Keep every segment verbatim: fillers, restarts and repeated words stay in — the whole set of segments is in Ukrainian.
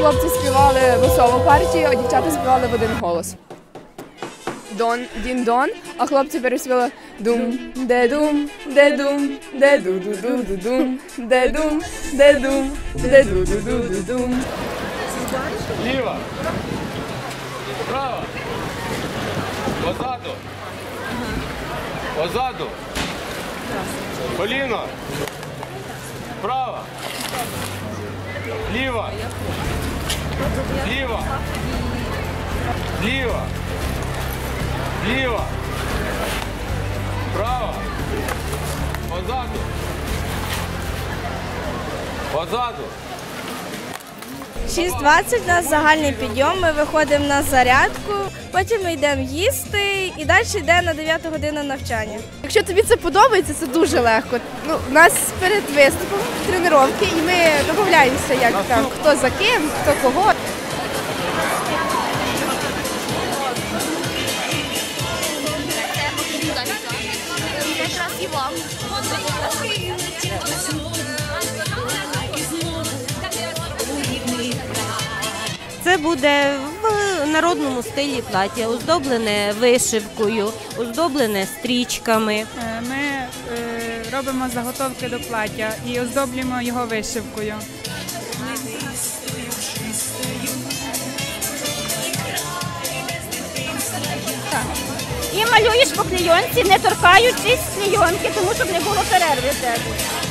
хлопці співали веселу партію, а дівчата співали в один голос. Дон, дін-дон, а хлопці переспівали дум, де дум, де дум, де ду-ду-ду-ду-дум, де дум, де дум, де ду-ду-ду-ду-дум. Ліва. Право. Позаду. Позаду. Коліно. Право. Ліва. Ліва. Ліва. Ліва. Право. Позаду. Позаду. шість двадцять у нас загальний підйом, ми виходимо на зарядку, потім ми йдемо їсти і далі йде на дев'яту годину навчання. Якщо тобі це подобається, це дуже легко. Ну, у нас перед виступом тренування, і ми домовляємося, як там, хто за ким, хто кого. Це буде в народному стилі плаття, оздоблене вишивкою, оздоблене стрічками. Ми е, робимо заготовки до плаття і оздоблюємо його вишивкою. І малюєш по клейонці, не торкаючись клейонки, тому щоб не було перерви в тебе.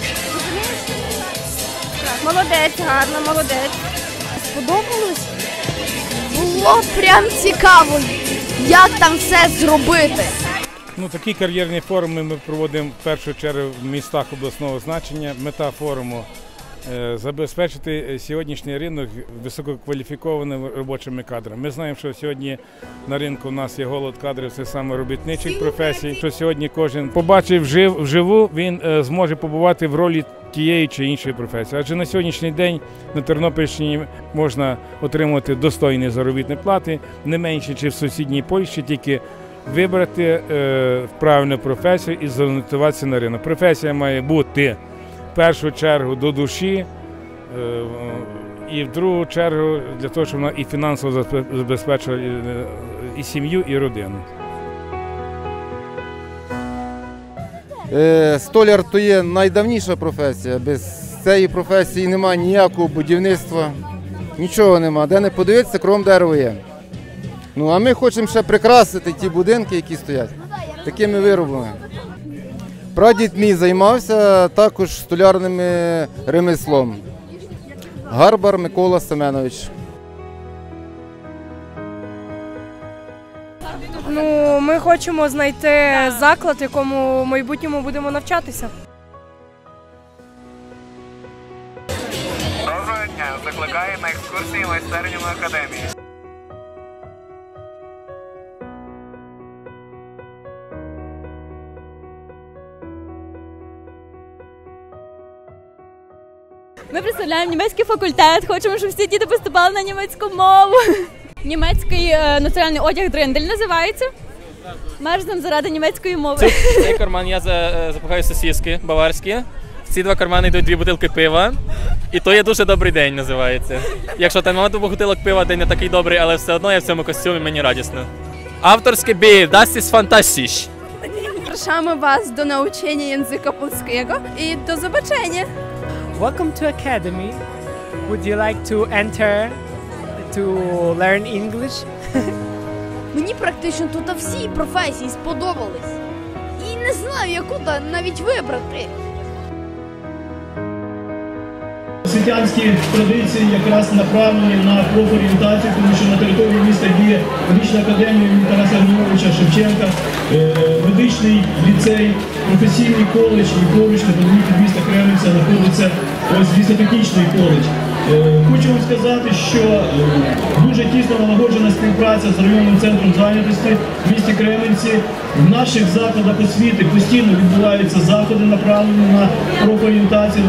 Молодець, гарно, молодець. Сподобалось? Було прям цікаво, як там все зробити. Ну, такі кар'єрні форуми ми проводимо в першу чергу в містах обласного значення. Мета форуму – забезпечити сьогоднішній ринок висококваліфікованими робочими кадрами. Ми знаємо, що сьогодні на ринку у нас є голод кадрів, це саме робітничих професій. Що сьогодні кожен побачив вживу, він зможе побувати в ролі тієї чи іншої професії. Адже на сьогоднішній день на Тернопільщині можна отримати достойні заробітні плати, не менше, ніж в сусідній Польщі, тільки вибрати е, правильну професію і зорієнтуватися на ринок. Професія має бути в першу чергу до душі е, і в другу чергу для того, щоб вона і фінансово забезпечила і, і сім'ю, і родину. Столяр – то є найдавніша професія. Без цієї професії немає ніякого будівництва, нічого немає. Де не подивитися, крім дерева є. Ну, а ми хочемо ще прикрасити ті будинки, які стоять, такими виробами. Прадід мій займався також столярним ремеслом. Гарбар Микола Семенович. Ну, ми хочемо знайти заклад, в якому в майбутньому будемо навчатися. Доброго дня! Закликаю на екскурсії майстерню на академії. Ми представляємо німецький факультет, хочемо, щоб всі діти поступали на німецьку мову. Німецький е, національний одяг дриндель називається. Мерзнем заради німецької мови. Цей, цей карман я запихаю сосиски баварські. В ці два кармани йдуть дві бутилки пива. І то є дуже добрий день називається. Якщо там мама двох бутилок пива, день не такий добрий, але все одно я в цьому костюмі, мені радісно. Авторське бі, das ist fantastisch. Запрошуємо вас до навчання язика польського і до побачення. Welcome to Academy. Would you like to enter to learn English? Мені практично тут всі професії сподобались. І не знаю, яку навіть вибрати. Освітянські традиції якраз направлені на профорієнтацію, тому що на території міста діє медична академія імені Тараса Григоровича Шевченка, медичний ліцей, професійний коледж і поруч неподалік від міста Кременця знаходиться ось лісотехнічний коледж. Хочу вам сказати, що дуже тісно налагоджена співпраця з районним центром зайнятості в місті Кременці. В наших закладах освіти постійно відбуваються заходи, направлені на профорієнтацію.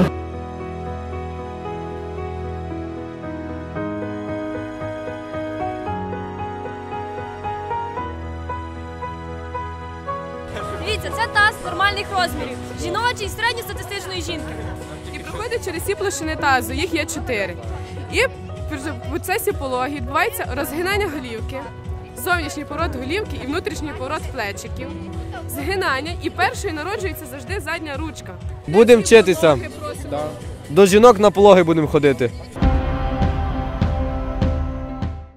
Дивіться, це таз нормальних розмірів, жіночий, середньостатистичної жінки. І проходить через всі площини тазу, їх є чотири. І В процесі пологи відбувається розгинання голівки, зовнішній поворот голівки і внутрішній поворот плечиків, згинання, і першою народжується завжди задня ручка. Будемо вчитися. До жінок на пологи будемо ходити.